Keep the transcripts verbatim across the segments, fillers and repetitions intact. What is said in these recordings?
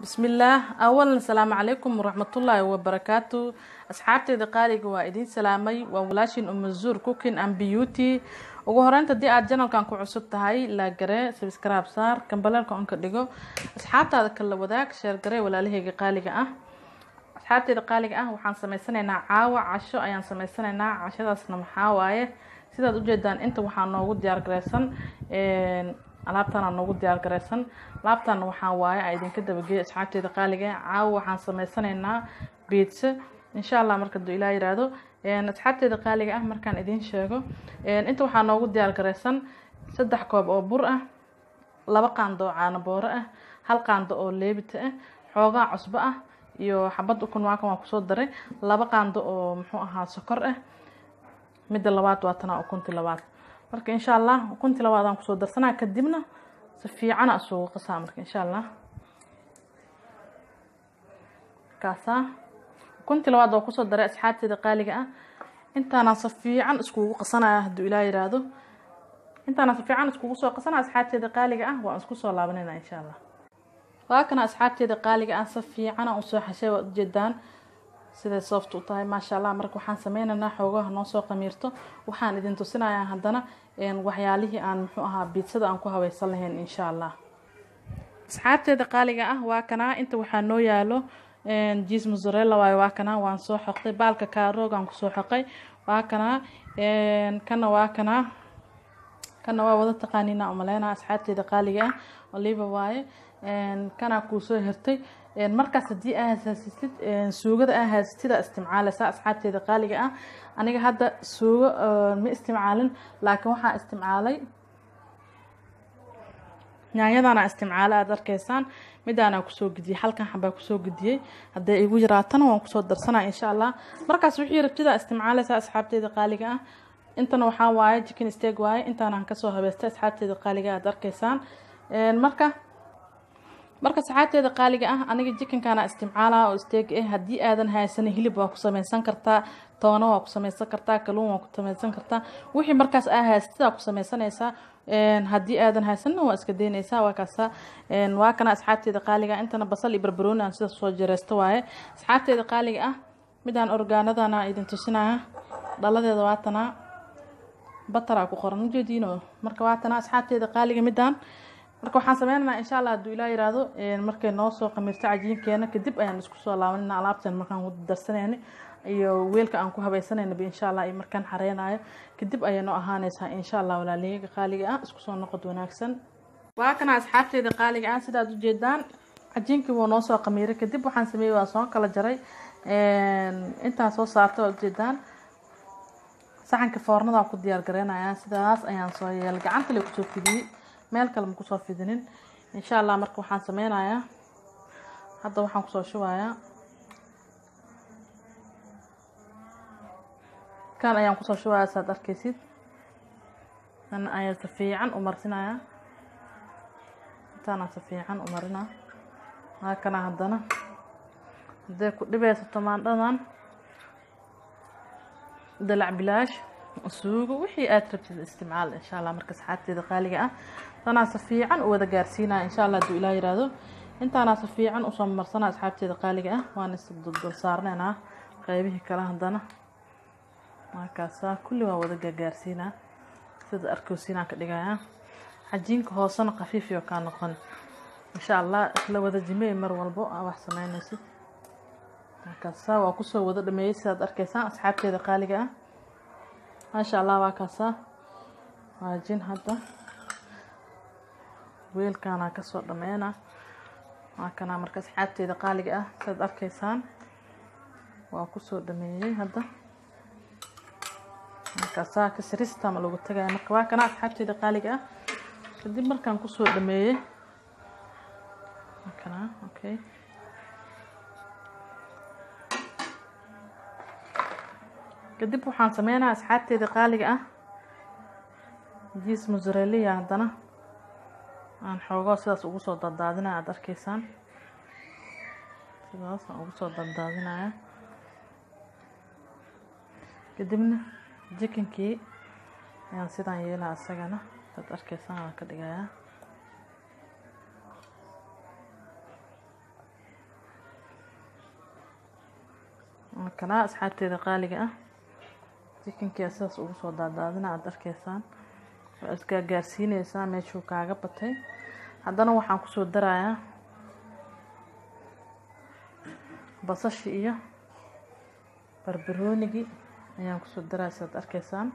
بسم الله. أولا السلام عليكم ورحمة الله وبركاته. أصحابتي دقاليق وإدين سلامي وولاشين أم الزور كوكين أم بيوتي ugu horeynta dii aad channelkan ku cusub tahay la gare subscribe saar kambalelka on ka dhigo asxaabtaada kala wadaag share gare walaalahayga qaaliga ah asxaabtayda qaaliga ah waxaan sameysanaynaa caawa casho ayaan sameysanaynaa cashadaasna maxaa waaye sidaad u jeedaan inta waxaa noogu diyaar gareysan een alaabtana noogu diyaar gareysan laabtan waxaa waaye ay idinka dabageey asxaabtayda qaaliga ah caawa waxaan sameysanaynaa pizza insha Allah marka duu ilaa yiraahdo een asxaabtayda qaaliga ah markaan idin sheego een inta waxaa noogu diyaar gareysan saddex koob oo bur ah laba qaando caano booro ah hal qaando oo leebita ah xoogaa cusbo ah iyo xabad ukun waa kan waan ku soo daray laba qaando oo muxuu ahaa sokor ah mid labaad waa tan ukunti labaad marka insha Allah ukunti labaad aan ku soo darsanaa kadibna si fiican aan soo qasaa marka insha Allah kaasa كنت لو هذا قصة درا أصحابتي دقالي جا أنت أنا صفي عن اسكو قصنا هدو إلى يرادو أنت أنا صفي عن اسكو قصة قصنا أصحابتي دقالي جا وأسكو صلاة بنينا إن شاء الله لكن أصحابتي دقالي جا صفي عن أنصح حشاوة جدا سيد صفت وطاي ما شاء الله مركو حان سمينا نحوجه نصو قميرته وحان إذا انتو يا هندنا إن وحياليه عن محوها بيتصدق أنكو هوا يصلهن إن شاء الله أصحابتي دقالي جا وكنا أنت وحنو يالو een cheese mozzarella way waa kana waan soo xoqay baalka kaaroog aan ku soo xoqay waa kana een kana waa kana kana waa wada taqaanina umaleena asxaabtayda qaaliga ah oliva waaye een kana ku soo hirtay een markaas hadii aad haasatid een suugada aad haasatida isticmaalaysa asxaabtayda qaaliga ah aniga hadda suugo ma isticmaalin laakiin waxa isticmaalay yaanyadana isticmaala aad arkaysaan midana ku soo gudiyay halkan xabaa ku soo gudiyay haday igu yaraatana waan ku soo darsanaa insha Allah markaas wixii rabtida isticmaalaysa asxaabtayda qaaliga ah intana waxa waaye chicken steak waaye intaan ka soo habeystay asxaabtayda qaaliga aad arkaysaan een marka marka asxaabtayda qaaliga ah aniga chicken kana isticmaala oo steak eh hadii aadan haysan hilib waa ku sameeysan kartaa toona waa ku sameeysan kartaa kalluun waa ku sameeysan kartaa wixii markaas aad haysatid ku sameeysanaysa een hadii aadan haysan waa iska deynaysa waa kaasa een waa kana asxaabtayda qaaliga intana basal iyo barbarooni aan sida soo jareysto waaye asxaabtayda qaaliga ah midaan orgaanadana idin tusinaya dhaladeeda waa tana batara ku qoran ujeedino marka waa tana asxaabtayda qaaliga midaan marka waxaan sameeynaa insha Allah haduu ilaa yiraahdo een markay noo soo qamirto cajiinkeena kadib ayaan isku soo laabanina alaabtan markaan wada darsanayna iyo weelka aan ku habaysanayna bi insha Allah ay markaan xareenayo kadib ayay noo ahaanaysaa insha Allah walaaleyga qaaliga ah isku soo noqod wanaagsan waa kana asxaabtayda qaaliga ah sidaad u jeedaan cajiinkii wuu noo soo qamiray kadib waxaan sameeyay waa soo kala jaray een inta soo saartay oo jeedaan saxanka foornada ku diyaar gareenayaa sidaas ayaan soo yeel gacanta la ku soo fidiyay meel kale ma ku soo fidinin insha Allah marka waxaan sameynayaa hadda waxaan ku soo shubayaa kan ayaan ku soo shubayaa saad arkaysid tan ayaan si fiican u marsinayaa tan si fiican u marina ha kana hadana hadee ku dhibayso tamaandhadan dalac bilaash suugo wixii aad rabtid isticmaal insha Allah marka saxaabtayda qaaliga ah tana si fiican u wada gaarsiinaa insha Allah duu ilaa yiraahdo intaana si fiican u soo marsanaa asxaabtayda qaaliga ah waan isdul dul saarnaa qaybihii kala hadana markaasa kulli waa wada gaarsiinaa sida arkoosinaa ka dhigaya cajiinka hoosana qafiif iyo ka noqon insha Allah la wada jimay mar walbo wax sameynaysid markaasa waa ku soo wada dhameeyay sida arkaysaan asxaabtayda qaaliga ah ما شاء الله وكاسا واجين هذا ويل كان كسر دمينا ما كان مركز حتى دقالق اه سد اركيسان وكسر دميي هذا كاسا كسريستا ما لو تغاي marka waa kana حتى دقالق اه kadib markaan ku soo dhameeyay kana okay kadib waxaan sameeynaa asxaabtayda qaaliga ah cheese mozzarella hadana aan xoogaa sidaas ugu soo daddaadinaa aad arkaysaan sidaas aan ugu soo daddaadinaa kadibna chickenkii ayaan sidaan yeelaa asagana aad arkaysaan aan ka dhigayaa kana asxaabteeda qaaliga ah chicken-kii asaas ugu soo daadaadina aad arkaysaan waa iska gaarsiinaysaa meeshuu kaaga batay haddana waxaan ku soo darayaa basashi iyo barbaroonigi ayaan ku soo darayaa aad arkaysaan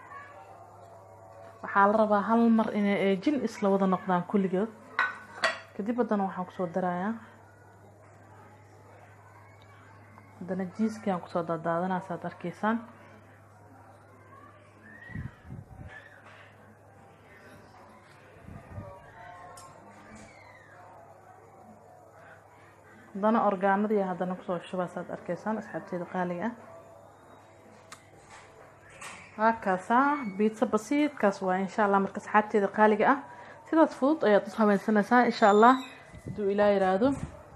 waxaa la rabaa hal mar inay eejin isla wada noqdaan kulligood kadib haddana waxaan ku soo darayaa haddana jiiskii aan ku soo daadaadanaa aad arkaysaan haddana orgaanadii haddana kusoo shubaa saad arkaysaan asxaabteeda qaaliga ah هكذا بيتزا بسيط كاس وإن شاء الله مركز حتى دقالق أه سيدا تفوت أيها تصحى سنة إن شاء الله دو إلى يرادو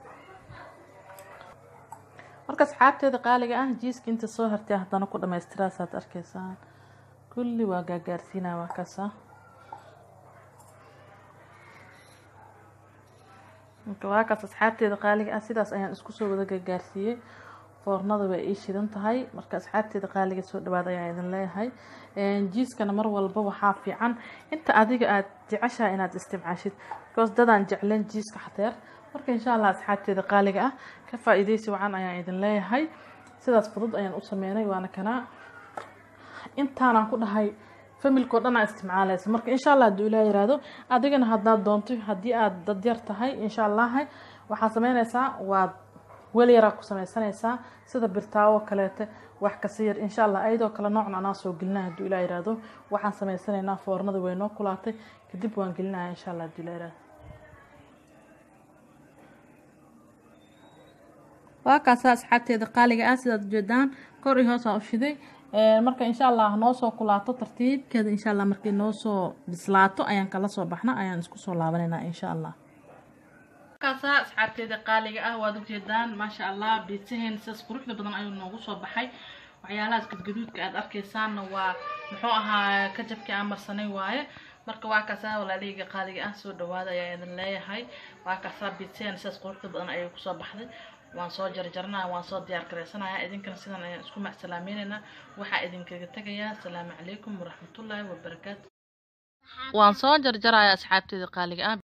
مركز حتى دقالق أه جيس كنت صهر تهدى نقول ما استراسات أركيسان كل واقع قارسينا وكسا وكواكس أصحابتي دقالق أه سيداس أيان اسكسو وذا قارسية foornada way ii shidan tahay marka asxaabteeda qaaliga soo dhawaad ayaa idin leeyahay een jiiskana mar walba waxa fiican inta adiga aad jeceshahay inaad isticmaashid because dadaan jecleen jiiska xateer marka insha Allah asxaabteeda qaaliga ah ka faa'iideysi wacan ayaa idin leeyahay sidaas fudud ayaan u sameeyay waana kana intaan aan ku dhahay familko dhan aan isticmaalayso marka insha Allah haduu ilaahay yiraahdo adigana haddaad doonto hadii aad dad yar tahay insha Allah waxa sameynaysaa waa wali yara ku sameysanaysaa sida birtaawo kaleete wax ka sii yar insha Allah ayadoo kala noocna ana soo gelina haduu ilaahay yiraahdo waxaan sameysanaynaa foornada weynoo kulaatay kadib waan gelinayaa insha Allah haduu ilaahay yiraahdo waa kaas asxaabteeda qaaliga ah sidaad jeedaan kor iyo hoos aan u shiday ee marka insha Allah noo soo kulaato tartiibkeeda insha Allah markii noo soo bislaato ayaan kala soo baxna ayaan isku soo laabanaynaa insha Allah kaasa asxaabteeda qaaliga ah waad u jeedaan ma sha Allah biitsaheen sas quruxda badan ayuu noogu soo baxay waxyaalahaas gadgaduudka aad arkaysaan waa muxuu ahaa ka jabkii aan marsanay waaye marka waa kaasa walaaliga qaaliga ah soo dhawaada ayaa idin leeyahay waa kaasa biitsaheen sas quruxda badan ayuu ku soo baxday waan soo jarjarnaa waan soo diyaar gareysanayaa idinkana sidan ayaan isku macsalaameynayna waxa idinkaga tagayaa assalaamu calaykum waraxmatullaahi wabarakaatuh waan soo jarjarayaa asxaabteeda qaaliga ah